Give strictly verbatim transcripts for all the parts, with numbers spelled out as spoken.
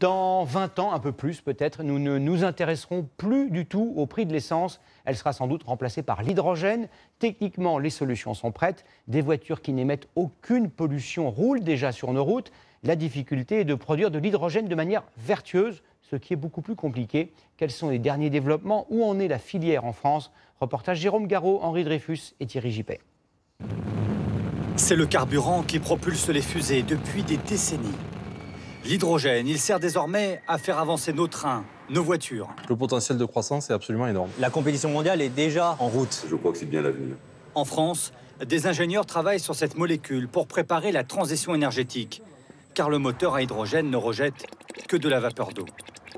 Dans vingt ans, un peu plus peut-être, nous ne nous intéresserons plus du tout au prix de l'essence. Elle sera sans doute remplacée par l'hydrogène. Techniquement, les solutions sont prêtes. Des voitures qui n'émettent aucune pollution roulent déjà sur nos routes. La difficulté est de produire de l'hydrogène de manière vertueuse, ce qui est beaucoup plus compliqué. Quels sont les derniers développements? Où en est la filière en France? Reportage Jérôme Garot, Henri Dreyfus et Thierry Gippet. C'est le carburant qui propulse les fusées depuis des décennies. L'hydrogène, il sert désormais à faire avancer nos trains, nos voitures. Le potentiel de croissance est absolument énorme. La compétition mondiale est déjà en route. Je crois que c'est bien l'avenir. En France, des ingénieurs travaillent sur cette molécule pour préparer la transition énergétique, car le moteur à hydrogène ne rejette que de la vapeur d'eau.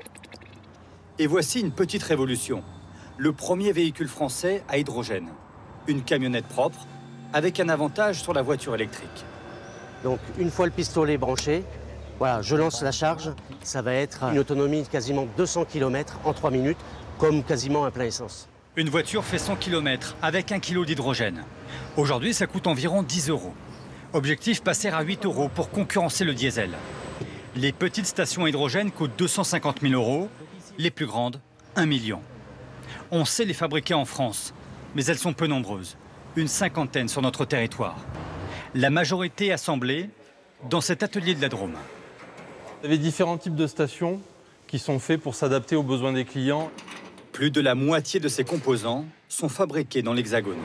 Et voici une petite révolution. Le premier véhicule français à hydrogène. Une camionnette propre, avec un avantage sur la voiture électrique. Donc une fois le pistolet branché, voilà, je lance la charge, ça va être une autonomie de quasiment deux cents kilomètres en trois minutes, comme quasiment un plein essence. Une voiture fait cent kilomètres avec un kilo d'hydrogène. Aujourd'hui, ça coûte environ dix euros. Objectif, passer à huit euros pour concurrencer le diesel. Les petites stations à hydrogène coûtent deux cent cinquante mille euros, les plus grandes, un million. On sait les fabriquer en France, mais elles sont peu nombreuses, une cinquantaine sur notre territoire. La majorité assemblée dans cet atelier de la Drôme. Vous avez différents types de stations qui sont faits pour s'adapter aux besoins des clients. Plus de la moitié de ces composants sont fabriqués dans l'Hexagone.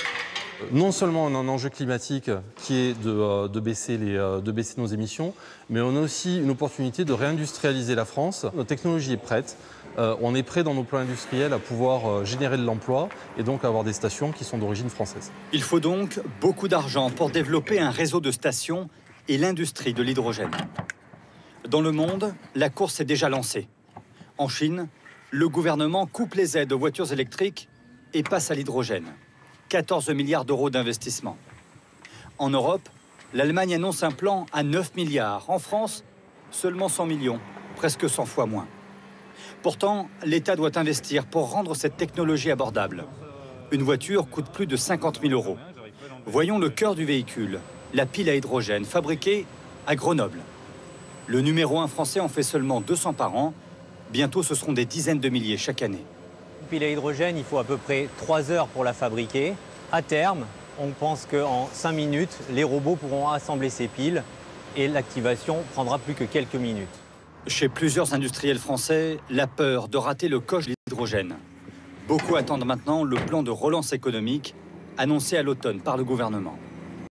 Non seulement on a un enjeu climatique qui est de, de, baisser les, de baisser nos émissions, mais on a aussi une opportunité de réindustrialiser la France. Notre technologie est prête. Euh, on est prêt dans nos plans industriels à pouvoir euh, générer de l'emploi et donc avoir des stations qui sont d'origine française. Il faut donc beaucoup d'argent pour développer un réseau de stations et l'industrie de l'hydrogène. Dans le monde, la course est déjà lancée. En Chine, le gouvernement coupe les aides aux voitures électriques et passe à l'hydrogène. quatorze milliards d'euros d'investissement. En Europe, l'Allemagne annonce un plan à neuf milliards. En France, seulement cent millions, presque cent fois moins. Pourtant, l'État doit investir pour rendre cette technologie abordable. Une voiture coûte plus de cinquante mille euros. Voyons le cœur du véhicule, la pile à hydrogène fabriquée à Grenoble. Le numéro un français en fait seulement deux cents par an. Bientôt, ce seront des dizaines de milliers chaque année. Une pile à hydrogène, il faut à peu près trois heures pour la fabriquer. À terme, on pense qu'en cinq minutes, les robots pourront assembler ces piles et l'activation prendra plus que quelques minutes. Chez plusieurs industriels français, la peur de rater le coche de l'hydrogène. Beaucoup attendent maintenant le plan de relance économique annoncé à l'automne par le gouvernement.